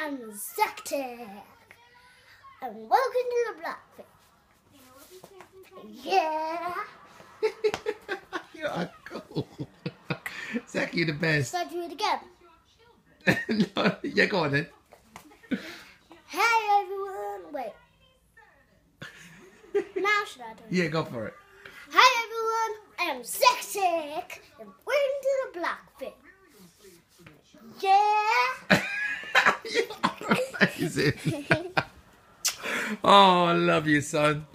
I'm Zactic. And welcome to the Blackfin. Yeah. You are cool. Zac, you're the best. Should I do it again? No, yeah, go on then. Hey everyone. Wait. Now should I do it? Yeah, go for it. Hi everyone, I am Zactic and welcome to the Blackfin. Yeah. You are amazing. Oh, I love you, son.